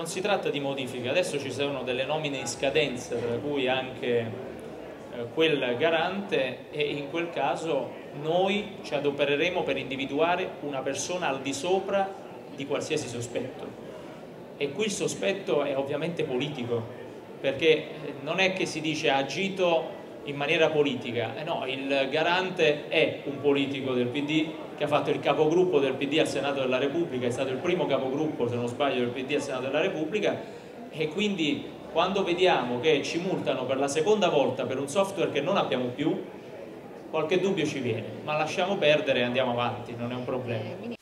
non si tratta di modifiche, adesso ci sono delle nomine in scadenza, tra cui anche quel garante, e in quel caso noi ci adopereremo per individuare una persona al di sopra di qualsiasi sospetto, e qui il sospetto è ovviamente politico, perché non è che si dice ha agito in maniera politica, no, il garante è un politico del PD che ha fatto il capogruppo del PD al Senato della Repubblica, è stato il primo capogruppo, se non sbaglio, del PD al Senato della Repubblica, e quindi quando vediamo che ci multano per la seconda volta per un software che non abbiamo più, qualche dubbio ci viene, ma lasciamo perdere e andiamo avanti, non è un problema.